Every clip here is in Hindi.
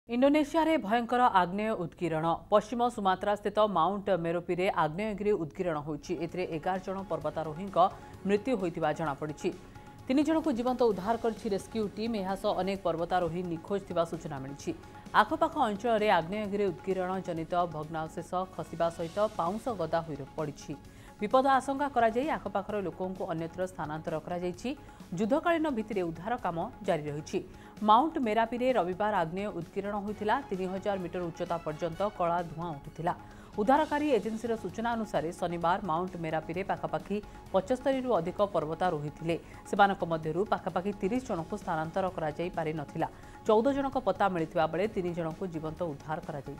इंडोनेशिया रे भयंकर आग्नेय उत्कीर्ण पश्चिम सुमात्रा स्थित माउंट मेरोपी आग्नेयगिरी उत्कीर्ण होती 11 जन पर्वतारोही मृत्यु होता जमापड़ी। 3 जन को जीवंत उद्धार कर रेस्क्यू टीम यह अनेक पर्वतारोही निखोज थिबा सूचना मिली। आखपाख अंचल आग्नेयगिरी उत्कीर्ण जनित भग्नावशेष खसवा सहित पाउंश गदा हो पड़ी। विपद आशंका कराई आखपाखर लोकों अन्यत्र स्थानांतर कराई। युद्धकालीन भित्तिरे उद्धार काम जारी रही। माउंट मेरापी रविवार आग्नेय उत्कीर्ण होता 3000 मीटर उच्चता पर्यंत कला धूआं उठुला। उद्धारकारी एजेन्सीर सूचना अनुसार शनिवार माउंट मेरापी पाखापाखि 75 रु अधिक पर्वतारोही थे। सेमानक मध्यरु पाखापाखि 30 जन को स्थानांतर कराई पारि नथिला। 14 जनक पता मिलिथिबा बेले 3 जन को जीवंत उद्धार कराई।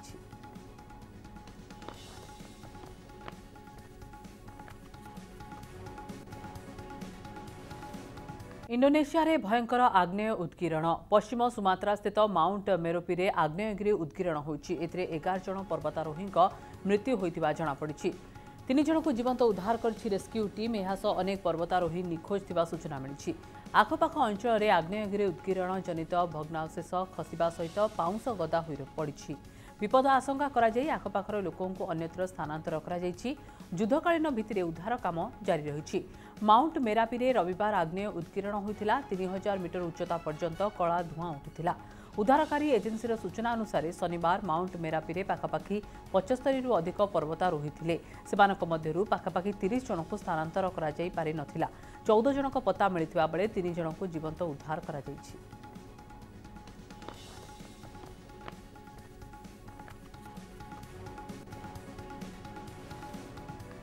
इंडोनेशिया रे भयंकर आग्नेय उत्कीर्ण पश्चिम सुमात्रा स्थित माउंट मेरोपी आग्नेयगिरी उत्कीर्ण होती 11 जन पर्वतारोही मृत्यु होता जमापड़ी। 3 जन को जीवंत उद्धार कर रेस्क्यू टीम यह अनेक पर्वतारोही निखोज थिबा सूचना मिली। आखपाख अंचल आग्नेयगिरी उत्कीर्ण जनित भग्नावशेष खसवा सहित पाउंश गदा हो पड़ी। विपद आशंका कराई आखपाखर लोकों अन्यत्र स्थानांतर कराई। युद्धकालीन भित्तिरे उद्धार काम जारी रही। माउंट मेरापी रविवार आग्नेय उत्कीर्ण होता 3000 मीटर उच्चता पर्यंत कला धूआं उठुला। उद्धारकारी एजेन्सीर सूचना अनुसार शनिवार माउंट मेरापी पाखापाखि 75 रु अधिक पर्वतारोही थे। सेमानक मध्यरु पाखापाखि 30 जन को स्थानांतर कराई पारि नथिला। 14 जनक पता मिलिथिबा बेले 3 जन को जीवंत उद्धार कराई।